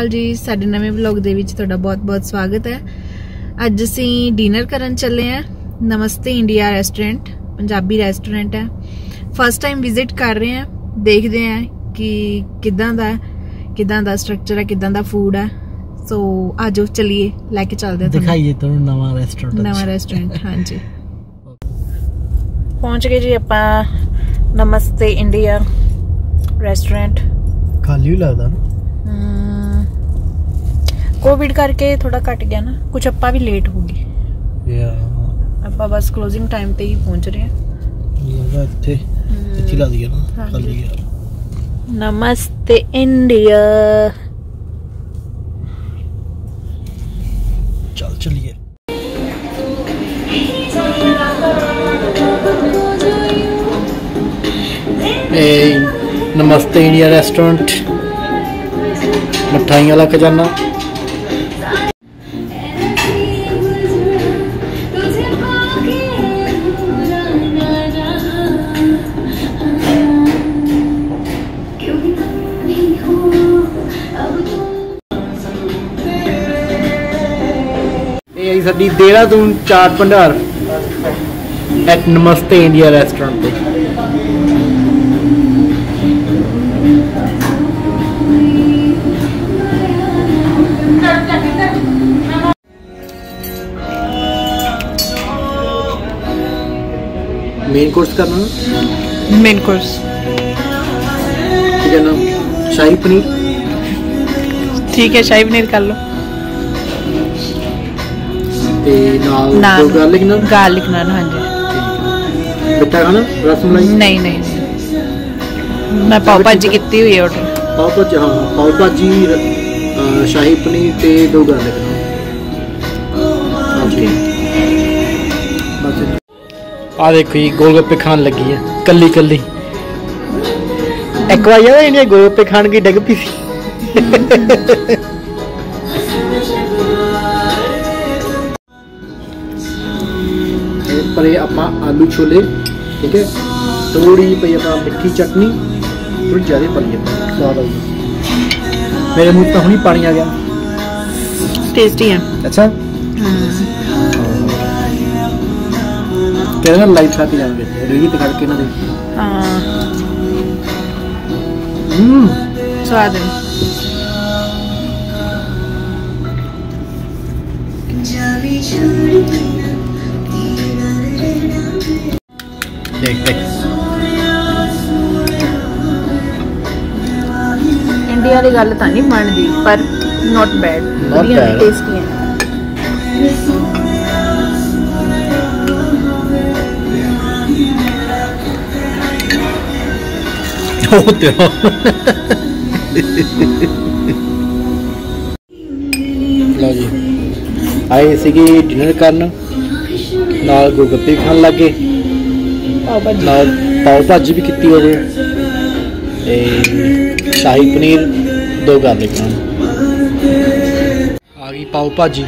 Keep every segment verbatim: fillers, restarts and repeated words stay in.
अकाल जी। साडे नवे व्लॉग दे विच तुहाडा बहुत बहुत स्वागत है। अज असीं डिनर करन चले हैं Namaste India restaurant, Punjabi restaurant है। फर्स्ट टाइम विजिट कर रहे हैं, देखते हैं कि किदां दा किदां दा स्ट्रक्चर है, किदां दा फूड है। सो आजो चलिए लेके चलते हैं, दिखाइए तो नवा रेस्टोरेंट नवा रेस्टोरेंट। हाँ जी, पहुंच गए जी अपा नमस्ते इंडिया रेस्टोरेंट। खाली लगता ना, कोविड करके थोड़ा घट गया ना, कुछ अपा भी लेट हो गए। अपा बस क्लोजिंग टाइम पे ही पहुंच रहे हैं। इत्थे इत्थे ला दिया ना, खाली है। नमस्ते इंडिया, चल चलिए। ए, नमस्ते इंडिया रेस्टोरेंट, मिठाइयां ला खजाना। ये साडी देहरादून चाट भंडार एट नमस्ते इंडिया रेस्टोरेंट पे। मेन कोर्स करना, मेन कोर्स ठीक है ना। शाही पनीर, ठीक है, शाही पनीर कर लो। ते नाल नान, दो गार्लिक नान। गार्लिक नान, हाँ जी। मिठा खाना, रसमलाई? नहीं नहीं नहीं, मैं पाव भाजी की हुई है ऑर्डर। पाव भाजी, हाँ पाव भाजी, शाही पनीर ते दो गार्लिक नान। आ देखो जी गोलगप्पे खान लगी है कली कली। एक बार यार इन्हें गोलगप्पे खान की डग पी सी। पर अपना आलू छोले, ठीक है, थोड़ी पई अपना मिठी चटनी, थोड़ी ज्यादा पई है, स्वाद आई। मेरे मुंह तो हुणी पानी आ गया। टेस्टी है। अच्छा, कहना लाइव खा के जाएंगे, रेडी दिखा के ना दे। हाँ, हम्म, स्वाद है। देख देख, इंडिया वाली गल तो नहीं बनती, पर नॉट बैड, टेस्टी है। लो जी, आए सी डिनर करना, नाल गोलगप्पे खान लगे, नाल पाव भाजी भी की होवे, शाही पनीर, दो गार्लिक नान। आ गई पाव भाजी,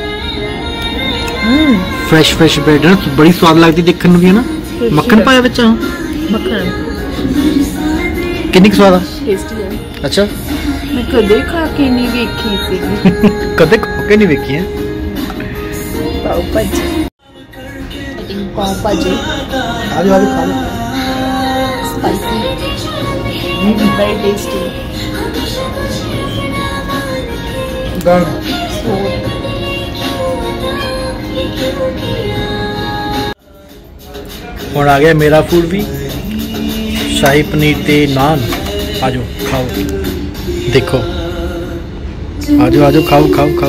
फ्रेश फ्रेश ब्रेड है, बड़ी स्वाद लगती देखने में भी है ना। मक्खन पाया बच्चा, मक्खन कितनी स्वाद है, टेस्टी है। अच्छा, मैं कदे खा के नहीं देखी सी। कदे खा के नहीं देखी है पाव भाजी। पाव भाजी आज वाली खा लो, स्पाइसी, वेरी टेस्टी। और आ गया मेरा फूड भी, शाही पनीर ते नान। आजो खाओ, देखो, आजो आजो खाओ खाओ खाओ।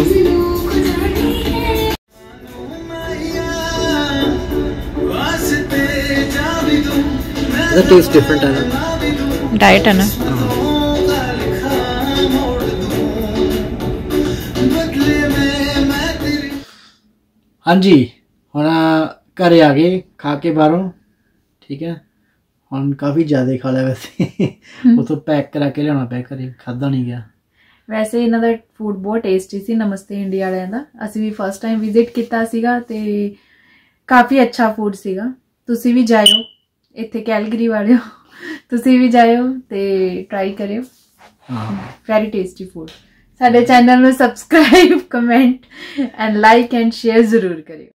टेस्ट डिफरेंट है ना, डाइट है ना। हाँ जी, हम घरे आ गए खा के बाहरों, ठीक है। हम काफ़ी ज़्यादा खा लिया वैसे, उतो पैक करा के लिया पैक करे, खादा नहीं गया। वैसे इन्हों का फूड बहुत टेस्टी सी, नमस्ते इंडिया वालियां दा। असीं भी फर्स्ट टाइम विजिट किया सीगा ते काफ़ी अच्छा फूड सीगा। तुसीं भी जाओ, इत्थे कैलगरी वाले तुसीं भी जाओ ते ट्राई करियो, वेरी टेस्टी फूड। ਸਾਡੇ ਚੈਨਲ ਨੂੰ subscribe, comment and like and share ਜ਼ਰੂਰ ਕਰਿਓ।